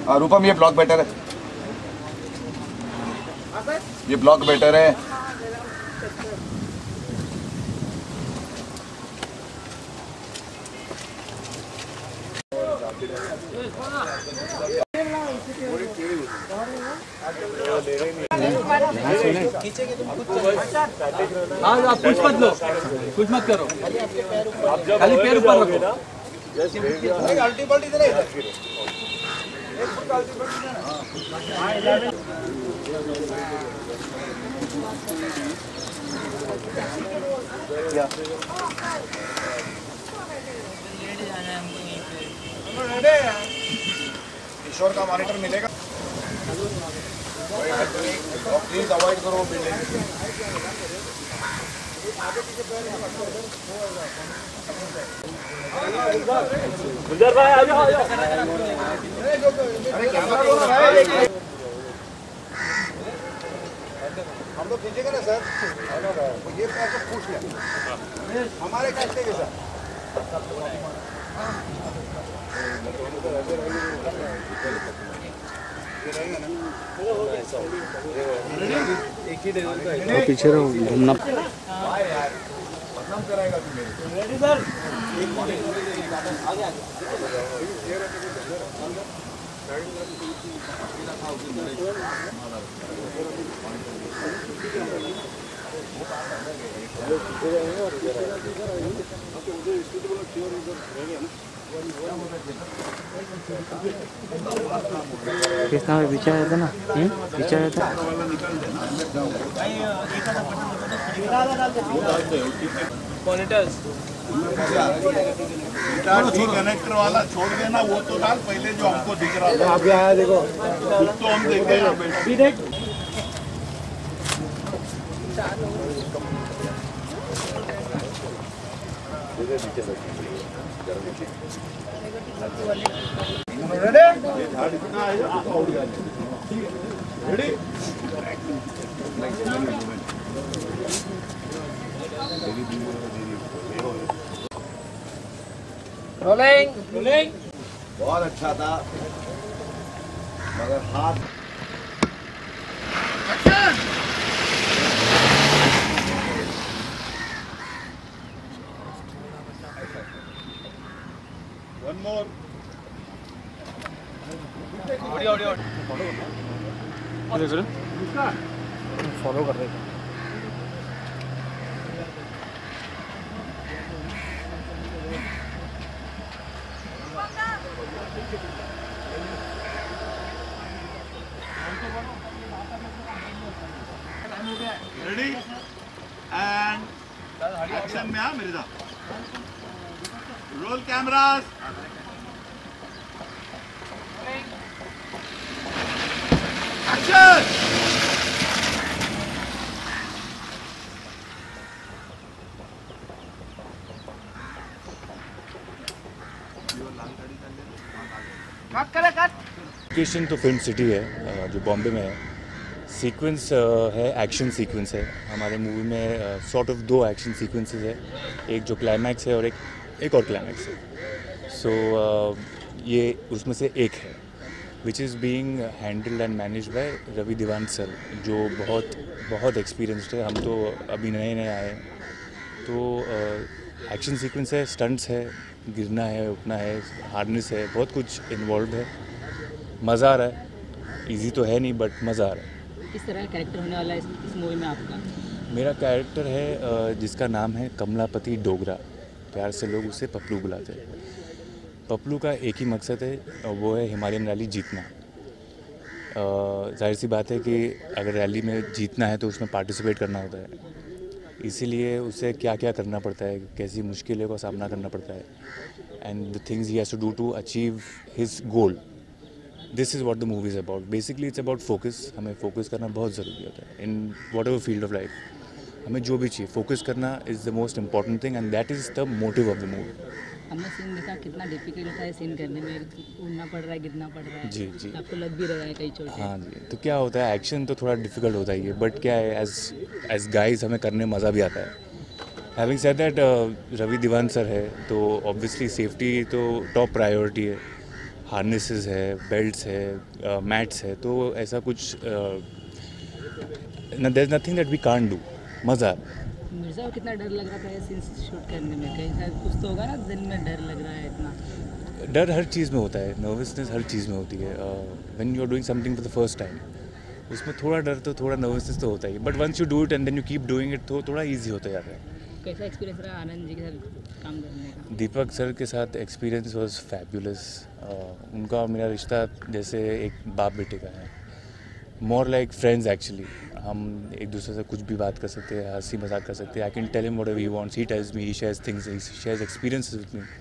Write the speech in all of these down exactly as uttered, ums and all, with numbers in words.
हाँ रूपम, ये block better है, ये ब्लॉक बेटर है। हाँ आप कुछ मत लो, कुछ मत करो, खाली पैर ऊपर रखो। अल्टी पल्टी दे रहा है। किशोर का मॉनिटर मिलेगा, प्लीज अवॉइड करो बिल्डिंग। गुलजार भाई आ जाओ, आ जाओ। हम लोग खींचेंगे ना सर, ये पैसे पूछ लें हमारे कैसे के सर। पीछे रहो, घूमना बदनाम कराएगा तू मेरे। रेडी सर, किस नाम पीछे आया था ना, पीछे आया था। मॉनिटर्स कनेक्टर वाला छोड़ देना, वो तो डाल पहले जो हमको दिख रहा था। अभी आया देखो, तो हम देखते हैं रोलिंग रोलिंग। बहुत अच्छा था मगर हाथ one more audio audio follow कर रहे थे। रेडी एंड एक्शन में। हाँ Mirza, roll cameras, action. Cut करे कट। लोकेशन तो फिल्म सिटी है जो बॉम्बे में है। सीक्वेंस है, एक्शन सीक्वेंस है। हमारे मूवी में सॉर्ट ऑफ दो एक्शन सीक्वेंसेस है, एक जो क्लाइमैक्स है और एक एक और क्लाइमैक्स है। सो so, uh, ये उसमें से एक है which is being handled and manage by Ravi Diwan sir, जो बहुत बहुत एक्सपीरियंस्ड है। हम तो अभी नए नए आए हैं। तो एक्शन uh, सीक्वेंस है, स्टंट्स है, गिरना है, उठना है, हार्नेस है, बहुत कुछ इन्वॉल्व है। मज़ा आ रहा है, इजी तो है नहीं बट मज़ा आ रहा है। किस तरह का कैरेक्टर होने वाला है इस, इस मूवी में आपका? मेरा कैरेक्टर है जिसका नाम है कमलापति डोगरा, प्यार से लोग उसे पपलू बुलाते हैं। पपलू का एक ही मकसद है, वो है हिमालयन रैली जीतना। जाहिर सी बात है कि अगर रैली में जीतना है तो उसमें पार्टिसिपेट करना होता है, इसीलिए उसे क्या क्या करना पड़ता है, कैसी मुश्किलों का सामना करना पड़ता है, and the things he has to do to achieve his goal. This is what the movie is about. Basically it's about focus. हमें फोकस करना बहुत ज़रूरी होता है in whatever field of life. हमें जो भी चाहिए, फोकस करना is the most important thing and that is the motive of the movie. हमने सीन देखा, कितना डिफिकल्ट था सीन करने में, उड़ना पड़ रहा है, गिरना पड़ रहा है। जी जी, आपको लग भी रहा है कई चोटें। हाँ जी। तो क्या होता है, एक्शन तो थोड़ा डिफिकल्ट होता ही है, बट क्या है, एज एज गाइज हमें करने में मज़ा भी आता है। Having said that, Ravi Diwan sir है तो ऑब्वियसली सेफ्टी तो टॉप प्रायोरिटी है। हार्नेसेस है, बेल्ट्स है, मैट्स है, तो ऐसा कुछ there is nothing that we can't do. मज़ा। मिर्ज़ा को कितना डर लग रहा था ये सीन शूट करने में? कहीं शायद कुछ तो होगा ना, दिल में डर लग रहा है इतना? डर हर चीज़ में होता है, नर्वसनेस हर चीज़ में होती है। When you are doing something for the first time, उसमें थोड़ा डर तो थोड़ा नर्वसनेस तो होता ही, but once you do it and then you keep doing it तो थोड़ा ईजी होता जाता है। कैसा एक्सपीरियंस रहा आनंद जी के साथ काम करने का? दीपक सर के साथ एक्सपीरियंस वाज फैबुलस। उनका और मेरा रिश्ता जैसे एक बाप बेटे का है, मोर लाइक फ्रेंड्स एक्चुअली। हम एक दूसरे से कुछ भी बात कर सकते हैं, हंसी मजाक कर सकते हैं। I can tell him whatever he wants, he tells me, he shares things, he shares experiences with me.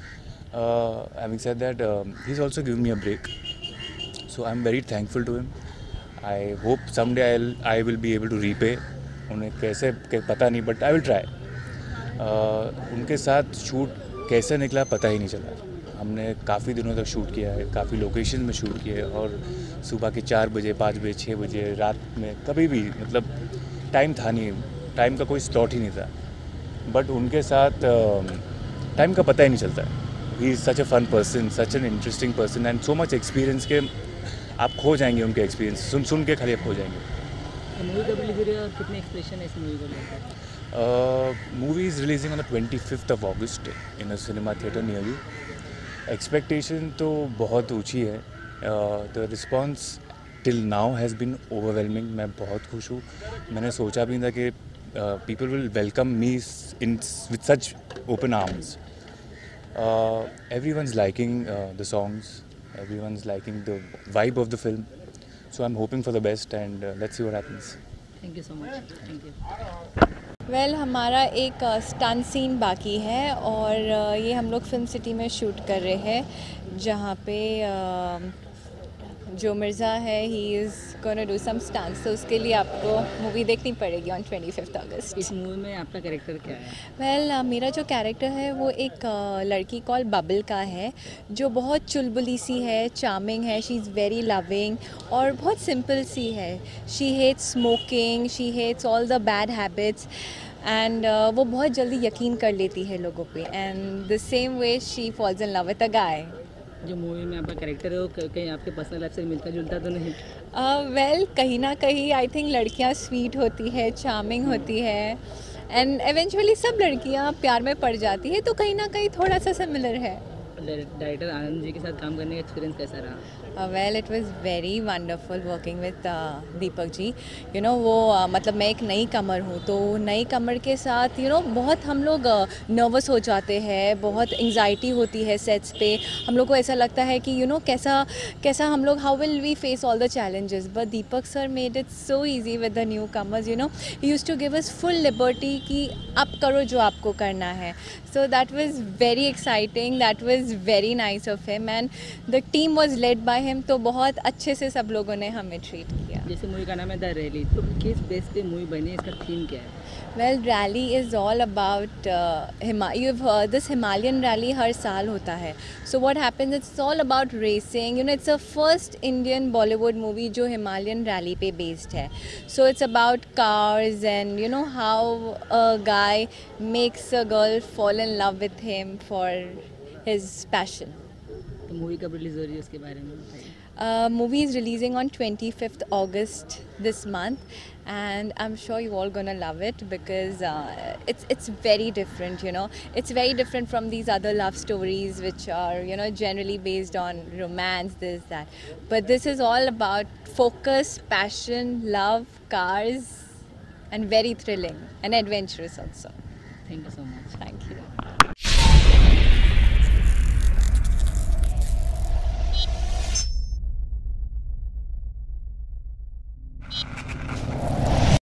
Having said that, he is also giving me a break, so I am very thankful to him. I hope someday I I will be able to repay. उन्हें कैसे के पता नहीं, but I will try. उनके साथ shoot कैसे निकला पता ही नहीं चला। हमने काफ़ी दिनों तक शूट किया है, काफ़ी लोकेशन में शूट किया है, और सुबह के चार बजे, पाँच बजे, छः बजे, रात में कभी भी, मतलब टाइम था नहीं, टाइम का कोई स्लॉट ही नहीं था। बट उनके साथ टाइम का पता ही नहीं चलता है। He is such a fun person, such an interesting person and so much experience के आप खो जाएंगे उनके एक्सपीरियंस सुन सुन के खाली आप खो जाएंगे। मूवी कब रिलीज हो रही है और कितने एक्सपेक्टेशन है इस मूवी को लेकर? Movie is releasing on the twenty fifth of August in a cinema theatre near you. Expectation तो बहुत ऊंची है। The response till now has been overwhelming. मैं बहुत खुश हूँ। मैंने सोचा भी था कि people will welcome me in with such open arms. Every one is liking the songs, every one is liking the vibe of the film, so I am hoping for the best and let's see what happens. Thank you so much. Thank you. Well well, हमारा एक stunt scene बाकी है और uh, ये हम लोग film city में shoot कर रहे हैं, जहाँ पे uh, जो मिर्ज़ा है he is gonna do some stunts, तो उसके लिए आपको मूवी देखनी पड़ेगी ऑन ट्वेंटी फिफ्थ अगस्त। इस मूवी में आपका कैरेक्टर क्या है? वेल well, uh, मेरा जो कैरेक्टर है वो एक uh, लड़की कॉल बबल का है, जो बहुत चुलबुली सी है, चार्मिंग है, शी इज़ वेरी लविंग और बहुत सिंपल सी है। She hates smoking, she hates all the bad habits and uh, वो बहुत जल्दी यकीन कर लेती है लोगों पे, and the same way she falls in love with a guy. जो मूवी में आपका कैरेक्टर है वो कहीं आपके पर्सनल लाइफ से मिलता जुलता तो नहीं? वेल uh, well, कहीं ना कहीं आई थिंक लड़कियां स्वीट होती है, चार्मिंग होती है, एंड एवेंचुअली सब लड़कियां प्यार में पड़ जाती है, तो कहीं ना कहीं थोड़ा सा सिमिलर है। डायरेक्टर आनंद जी के साथ काम करने का एक्सपीरियंस कैसा रहा? Well it was very wonderful working with Deepak ji. You know वो uh, मतलब मैं एक नई कमर हूँ, तो नई कमर के साथ यू you नो know, बहुत हम लोग नर्वस uh, हो जाते हैं, बहुत एंग्जाइटी होती है सेट्स पे। हम लोग को ऐसा लगता है कि यू you नो know, कैसा कैसा हम लोग how will we face all the challenges, but Deepak sir made it so easy with the newcomers. You know he used to give us full liberty कि आप करो जो आपको करना है। So that was very exciting, that was very nice of him and the team was led by him, तो बहुत अच्छे से सब लोगों ने हमें ट्रीट किया। जैसे मूवी का नाम है द रैली, तो किस बेस पे मूवी बनी है, इसका थीम क्या है? Well, rally is all about uh, Hima- you've heard this Himalayan rally हर साल होता है। So what happens, it's all about racing, you know, it's a first Indian Bollywood movie जो Himalayan rally पे based है। So it's about cars and you know how a guy makes a girl fall in love with him for his passion। तो movie कब release हो रही है उसके बारे में बताइए। Uh, movie is releasing on twenty-fifth August this month, and I'm sure you all gonna love it because uh, it's it's very different. You know, it's very different from these other love stories which are you know generally based on romance, this that. But this is all about focus, passion, love, cars, and very thrilling and adventurous also. Thank you so much. Thank you.